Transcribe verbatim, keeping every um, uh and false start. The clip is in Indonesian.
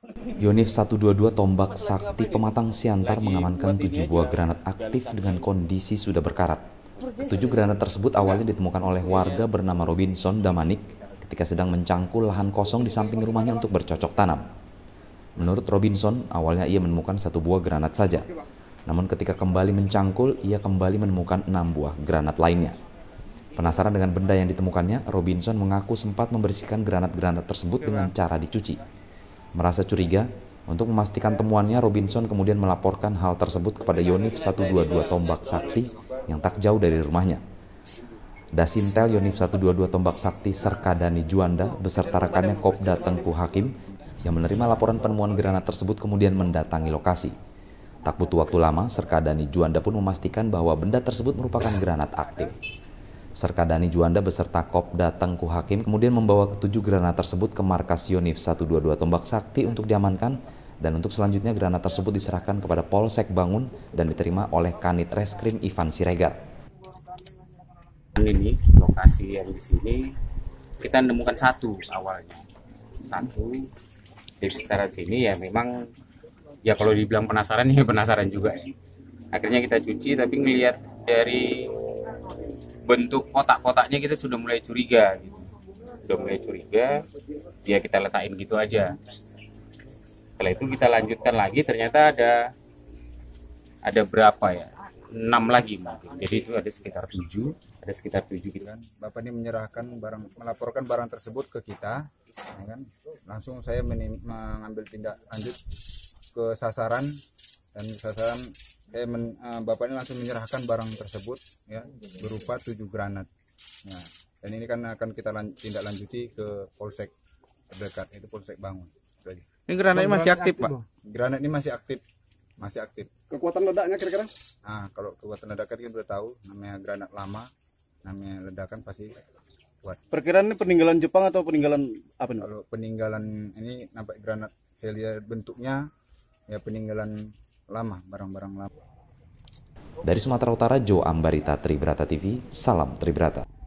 Yonif seratus dua puluh dua Tombak Sakti Pematang Siantar mengamankan tujuh buah granat aktif dengan kondisi sudah berkarat. Ketujuh granat tersebut awalnya ditemukan oleh warga bernama Robinson Damanik ketika sedang mencangkul lahan kosong di samping rumahnya untuk bercocok tanam. Menurut Robinson, awalnya ia menemukan satu buah granat saja. Namun ketika kembali mencangkul, ia kembali menemukan enam buah granat lainnya. Penasaran dengan benda yang ditemukannya, Robinson mengaku sempat membersihkan granat-granat tersebut dengan cara dicuci. Merasa curiga, untuk memastikan temuannya, Robinson kemudian melaporkan hal tersebut kepada Yonif seratus dua puluh dua Tombak Sakti yang tak jauh dari rumahnya. Dasintel Yonif seratus dua puluh dua Tombak Sakti Serkadani Juanda beserta rekannya Kopda Tengku Hakim yang menerima laporan penemuan granat tersebut kemudian mendatangi lokasi. Tak butuh waktu lama, Serkadani Juanda pun memastikan bahwa benda tersebut merupakan granat aktif. Serkadani Juanda beserta Kopda Tengku Hakim kemudian membawa ketujuh granat tersebut ke markas Yonif seratus dua puluh dua Tombak Sakti untuk diamankan, dan untuk selanjutnya granat tersebut diserahkan kepada Polsek Bangun dan diterima oleh Kanit Reskrim Ivan Siregar. Ini lokasi yang di sini kita menemukan satu awalnya, satu di sekitaran sini ya. Memang ya kalau dibilang penasaran ya penasaran juga ya. Akhirnya kita cuci, tapi ngelihat dari bentuk kotak-kotaknya kita sudah mulai curiga gitu. Sudah mulai curiga, dia kita letakin gitu aja. Setelah itu kita lanjutkan lagi, ternyata ada ada berapa ya? enam lagi mungkin. Jadi itu ada sekitar tujuh, ada sekitar tujuh gitu kan. Bapak ini menyerahkan barang, melaporkan barang tersebut ke kita, ya kan? Langsung saya mengambil tindak lanjut ke sasaran, dan sasaran Eh, men, uh, Bapak ini langsung menyerahkan barang tersebut ya, berupa tujuh granat. Nah, dan ini kan akan kita lan, tindak lanjuti ke Polsek terdekat, itu Polsek Bangun. Ini granatnya masih aktif, aktif Pak? Granat ini masih aktif, masih aktif. Kekuatan ledaknya kira-kira? Nah, kalau kekuatan ledakan kita sudah tahu, namanya granat lama, namanya ledakan pasti kuat. Perkiraan ini peninggalan Jepang atau peninggalan apa nih? Kalau peninggalan ini nampak granat, saya lihat bentuknya ya peninggalan lama, barang-barang lama. Dari Sumatera Utara, Jo Ambarita, Tribrata T V, salam Tribrata.